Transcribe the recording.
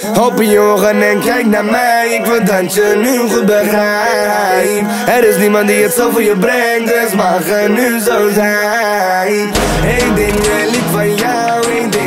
Open je ogen en kijk naar mij. Ik wil dat je nu goed begrijpt. Er is niemand die het zo voor je brengt, dus mag het nu zo zijn. Eén ding wil ik van jou, één ding